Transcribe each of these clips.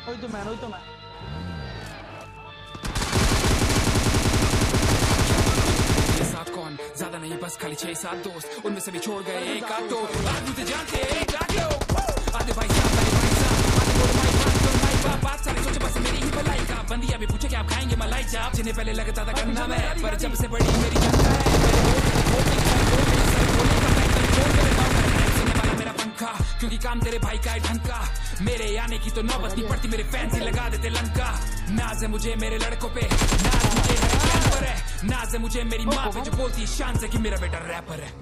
वही तो मैं कौन ज्यादा नहीं बस खाली 6-7 दोस्त, उनमें से भी छोड़ गए एक आध दो। आज मुझे जानते एक लाख लोग, आधे भाई साहब आधे बोल माई बात सारे सोचे बस मेरी ही भलाई का। बंदिया भी पूछे कि आप खाएंगे मलाई चाप, जिन्हें पहले लगता था करना मैं, पर जब से बड़ी मेरी जनता है मेरा पंखा, क्योंकि काम तेरे भाई का है ढंका। मेरे आने की तो नौबत नहीं पड़ती, मेरे फैंस ही लगा देते लंका। नाज है मुझे मेरे लड़कों पे, नाज मुझे मेरे फैन पर है, नाज है मुझे मेरी माँ पे जो बोलती है शान से कि मेरा बेटा रैपर है।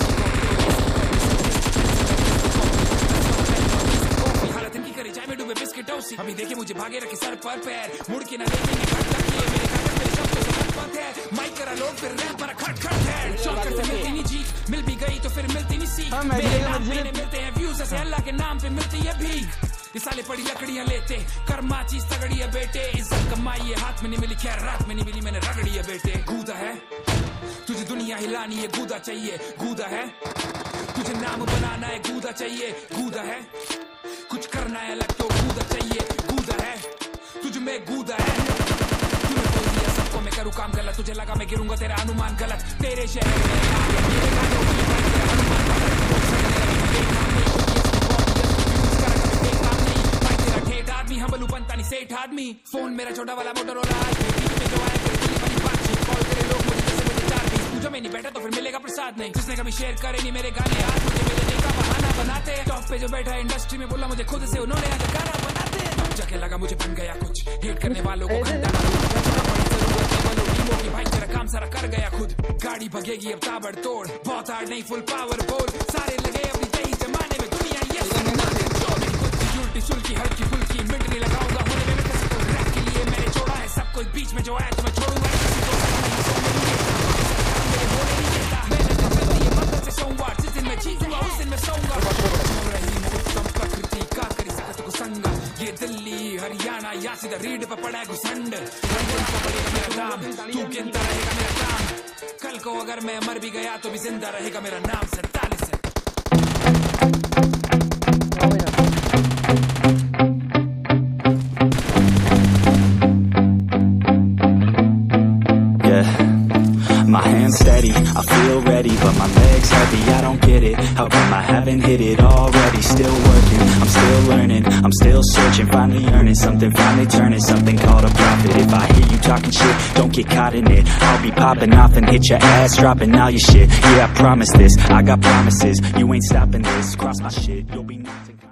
हालत इनकी करे जाए मैं डूबे बिस्किट टोसी, अभी देखे मुझे भागे रखे सर पर पैर, मुड़ के ना देखेंगे खट तकिए मेरे कागज मेरे शब्दों से खटपट है। माइक करा लोग फिर रैप पर खट खट है, शौकर से मिलती नहीं जीत, मिल भी गई तो फिर मिलती नहीं सीख। मेरे नाम पे मिलते हैं व्यूज, ऐसे अल्लाह के नाम पे मिलती है भीख। ये साले पड़ी लकड़ियां लेते, कर्मा चीज तगड़ी है बेटे, इज्जत कमाई है हाथ में नहीं मिली, खैर रात में नहीं मिली मैंने रगड़ी है बेटे। गूदा है तुझे दुनिया हिलानी है, गूदा चाहिए गूदा है, तुझे नाम बनाना है गूदा चाहिए गूदा है, कुछ करना है अलग तो गूदा चाहिए गूदा है, तुझ में गूदा है। तूने बोल दिया सबको मैं करूँ काम गलत, तुझे लगा मैं गिरूंगा तेरा अनुमान गलत, तेरे शहर में आदमी हमलू बनता नहीं सेठ आदमी। फोन मेरा छोटा वाला मोटरोला आज में जो आया बनी बातचीत, कॉल करे लोग मुझे जैसे मुझे 4 20 पूजा में नहीं बैठा तो फिर मिलेगा प्रसाद नहीं, जिसने कभी शेयर करे नहीं मेरे गाने आज मुझे मिलने का बहाना बनाते। टॉप पे जो बैठा है इंडस्ट्री में बोला मुझे खुद से उन्होंने आज गाना बनाते, जाके लगा मुझे बन गया कुछ, हेट करने वालों को घंटा की भाई तेरा काम सारा कर गया खुद। गाड़ी भगेगी अब ताबड़तोड़, बहुत हार्ड नहीं फुल पावर बोल, सारे लगे अपनी सही जमाने में दुनिया ये उल्टी सुल्की हल्की फुल्की मिट नहीं लगाऊंगा होने में किसी को रैप के लिए मैंने छोड़ा है सब कुछ बीच में जो आया तो मैं छोड़ूंगा किसी को मदद से सोमवार जिस दिन मैं जीतूंगा उस दिन मैं सोऊंगा। प्रकृति का करी सकत को संगा, ये दिल्ली हरियाणा या सीधा रीड पे पड़ा है घुसंड, पड़ेगा मेरा नाम तू गिनता रहेगा मेरा काम, कल को अगर मैं मर भी गया तो भी जिंदा रहेगा मेरा नाम 47 है। My hands steady, I feel ready, but my legs heavy, I don't get it. How come I haven't hit it already? Still working, I'm still learning, I'm still searching, finally earning something, finally turning something called a profit. If I hear you talking shit, don't get caught in it. I'll be popping off and hit your ass, dropping all your shit. Yeah, I promise this, I got promises, you ain't stopping this. Cross my shit, you'll be nothing.